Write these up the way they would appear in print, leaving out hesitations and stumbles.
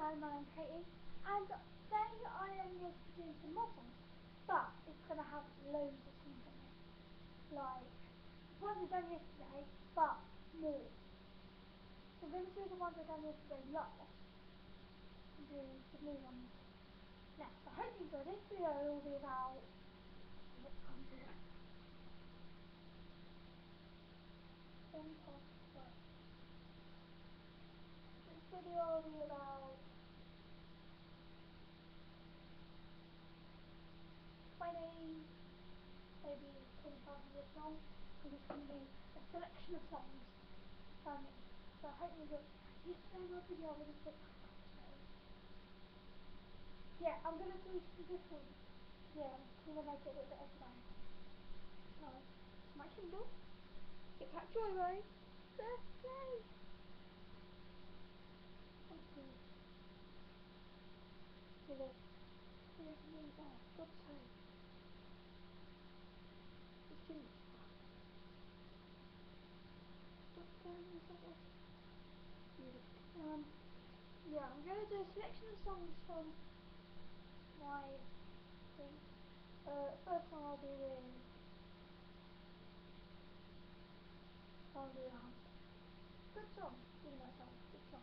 Iron Man and Katie, and they I am going to do some more songs, but it's going to have loads of songs in it, like the ones I done yesterday, but more. So I'm going to do the ones I done yesterday last, and do the new ones next. I hope you enjoyed this video. It will be about, let's come to it. This video will be about 20, maybe 25 minutes long, because it's going to be a selection of songs from me. So I hope you enjoyed. Yesterday my video was a bit yeah, I'm going to do this one. Yeah, I'm going to make it a little bit today. So, my Kindle. Get that joyride. Birthday! Okay. See this? Here's me. Oh, God's sake. It's too much fun. What's going on with this? Yeah, I'm going to do a selection of songs from my thing. First one I'll do is hump. Good song. Give that song. Good song.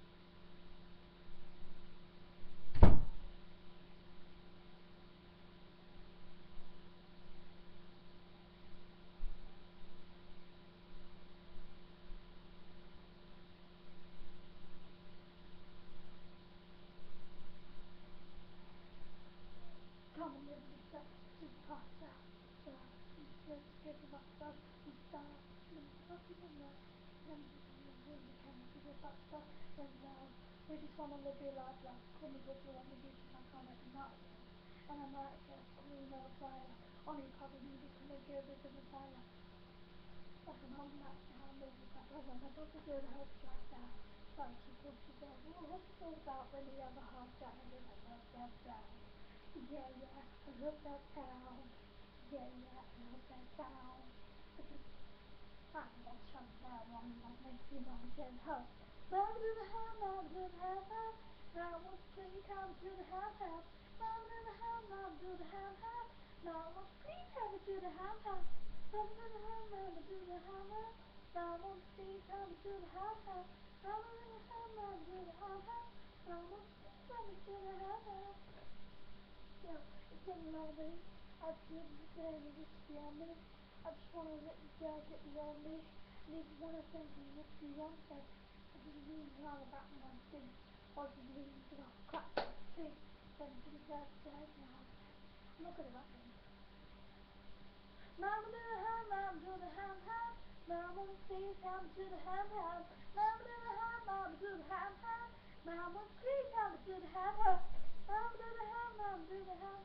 Come on, live with that super faster. Let's get the faster. We start. Nothing in there. Then we can do the faster. Then we just want to do like comic book or we do some kind of American. And America, we never fly. Only probably music can make good with the fire. Like I'm holding that down, maybe that was on the top of the help track down. Like she talks about, well, what's it all about when the other half down and then I love that down. Yeah, I love that town. Yeah, I love that town. I'm gonna shut that one that makes me want to get help. Mama to the house, mama to the house. Now I want to please come to the house. Mama to the house, mama to the house. Now I want to please come to the house. Mama to the house, mama to the house. Now I want to please come to the house. Mama to the house, mama to the house. Now I want to please come to the house. Yeah, it's getting lonely. I feel the day is beyond me. I just want to let you guys get beyond me. Need one of them to look beyond me. I didn't really know about my thing. I didn't really get off clap thing. Then to the guys now. I'm not good at that thing. Mama to the ham, mama to the ham. Mama please come to the ham. Mama to the ham, mama to the ham. Mama please come to the ham. Mama to the ham, mama to the ham.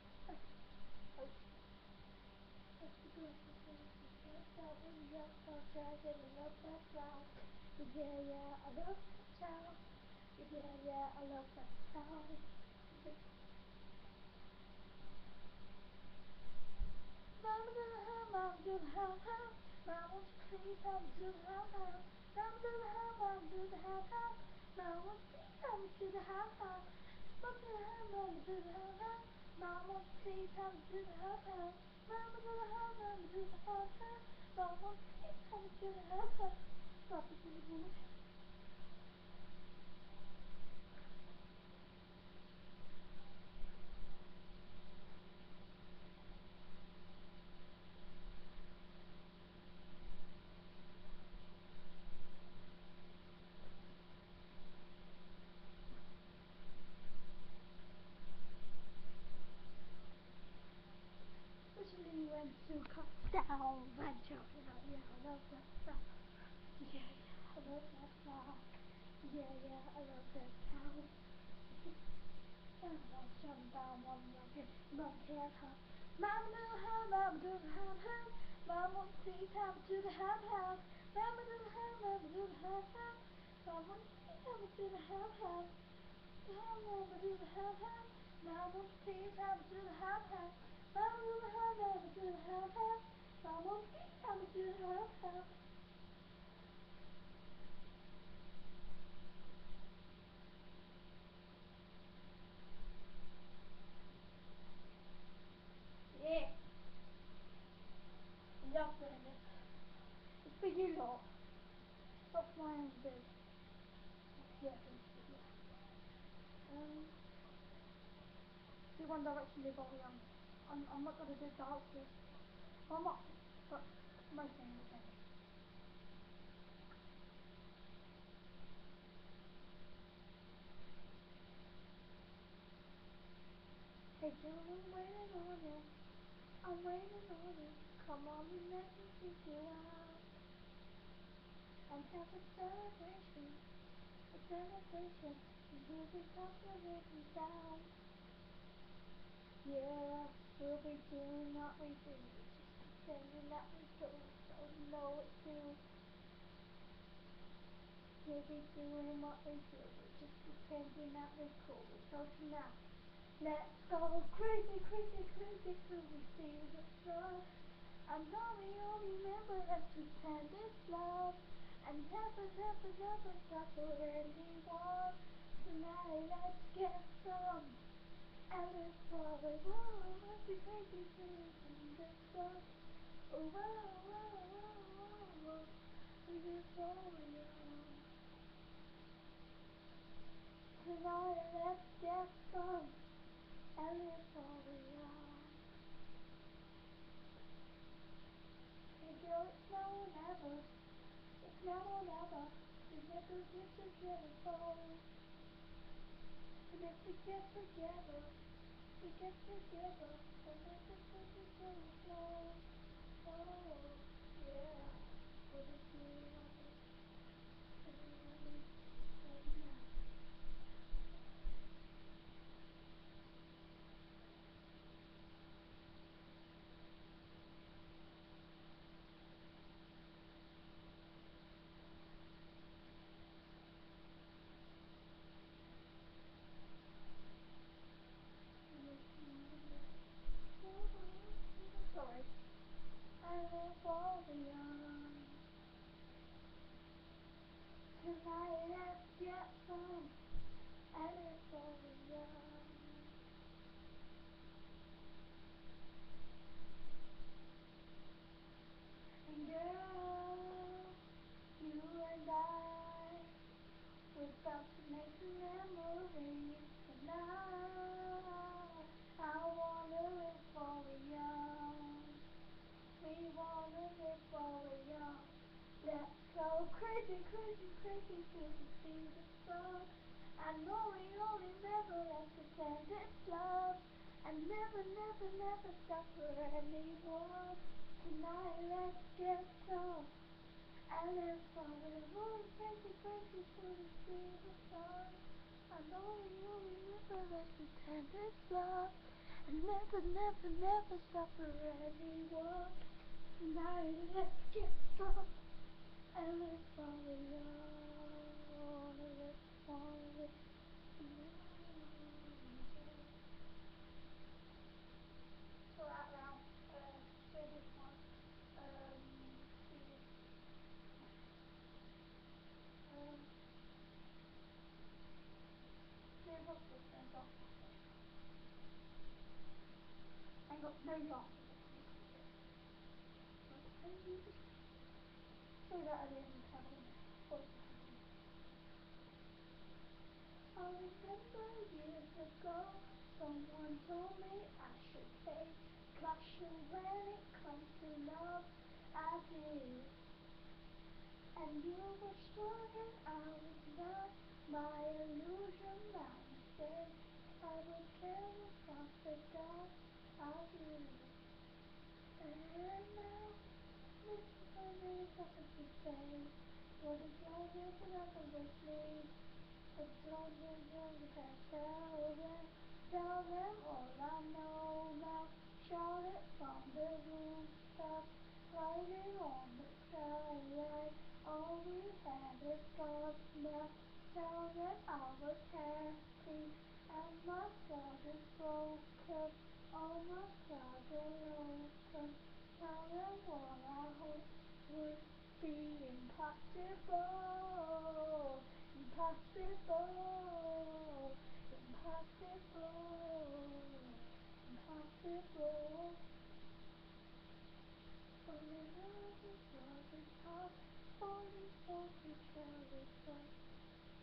Yeah, I love that town. Yeah, I love that town. Mama to the house, mama to the house. Mama, please come to the house. Mama to the house, mama to the house. Mama, please come to the house. Mama to the house, mama to the house. Mama, please come to the house. Mama to the house, mama to the house. Mama, please come to the house. Stop it in the bush. Literally went to cut down and shouting out, yeah, I love that stuff. Yeah, I love that stuff. Yeah, I love that town. And I was jumping down one like a monkey at her. Mama do the house, mama do the house. Mama please come to the house. Mama do the house, mama do the house. Mama please come to the house. Mama do the house. Mama please come to the house. Mama do the house, mama do the house. Mama please come to the house. try and do. Yeah, basically, yeah. Do One Direction live all young. I'm not gonna do dark here. Well, I'm not, but most things are changing. Hey June, I'm waiting on you. I'm waiting on you. Come on and let me take you out and have a celebration. A celebration. And we'll be celebrating down. Yeah, we'll be doing what we do. Just pretending that we don't know it's true. We'll be doing what we do. Just pretending that we're cool. So tonight, let's go crazy, crazy, crazy till we see the sun. I know we only remember let's pretend it's love. And never, never, never suffer anyone. Tonight, let's get some. And it's all we want. Let's be crazy, crazy in the sun. Oh, whoa, whoa, whoa, whoa. This is all we want. Tonight, let's get some. And it's all we want. Hey girl, it's now or never. It's now or never. Together, get together, phone. And if we get together, we get together. And if we get together, phone. Oh, yeah. We'll be doing all this. Everybody, right now. Sorry. I live all the young. Tonight, let's get some. I live all the young. And girl, you and I, we're about to make some memories tonight. I wanna live while we're young. We wanna live while we're young. Let's go crazy, crazy, crazy till we see the sun. I know we all remember, let's pretend it's love. And never, never, never stop for anyone. Tonight, let's get some. And live for we're going crazy, crazy till we see the sun. I know we all remember, let's pretend it's love. And never, never, never stop for anyone. Tonight, let's get some. And live for we're young. Wanna live, wanna live. So that round, so this one, there's what's this then, so I ain't got no glasses. Say that at the end of the travelling. I remember years ago, someone told me I should take caution when it comes to love. I did, and you were strong and I was not. My illusion, my mistake. I was careless, I forgot. I did, and now this is my really something to say. What is your name and I'm gonna sleep? But don't you can tell them all I know now. Shout it from the rooftop, riding on the skyline. All we had is God now. Tell them I was happy and my heart is broken. All my clouds are open. Tell them all I hope would be impossible. Impossible, impossible, impossible. For love is hard for you for each other.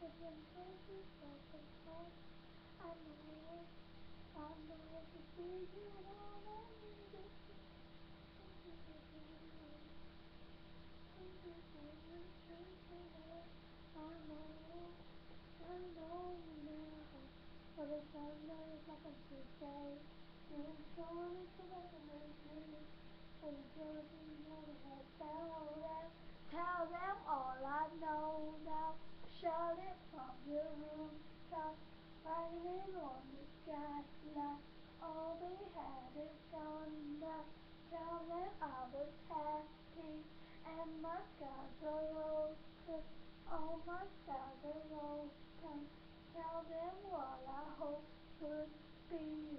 But it's not like I should say. You're sure it's nothing to do. But it's nothing more than I tell them all I know now. Shout it from the rooftop, fighting on the sky like all they had is gone now. Tell them I was happy and my skies are open. All my skies are open. Tell them what I hope would be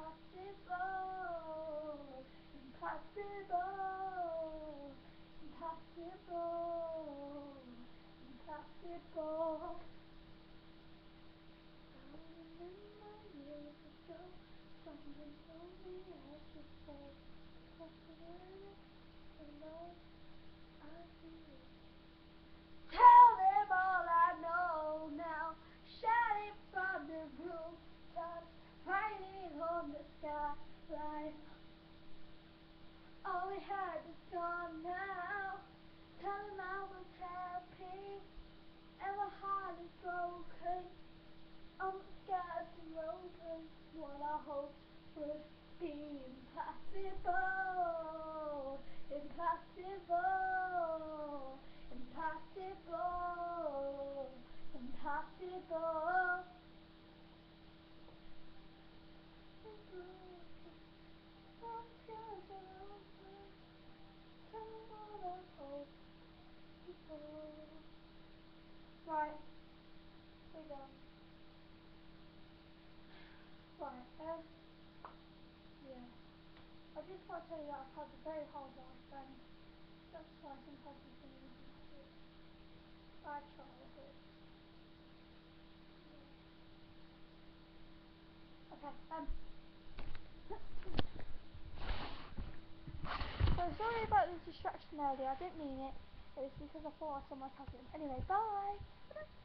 impossible, impossible, impossible, impossible. I remember years ago, someone told me I should say, possible, the love I feel. Tell them all I know now. Shout it from the rooftops, writing on the skyline. All we had is gone now. Tell them I was happy and my heart is broken. All the skies are open. What I hoped would be impossible, impossible, impossible, impossible. All skies are open. Tell me what I hope before. Right, we're done. Right, yeah. I just want to tell you that I've had a very hard life, and that's why I think I've been easy to do. Bad childhood. Yeah. Okay, so sorry about the distraction earlier, I didn't mean it. It was because I thought I saw my cousin. Anyway, bye!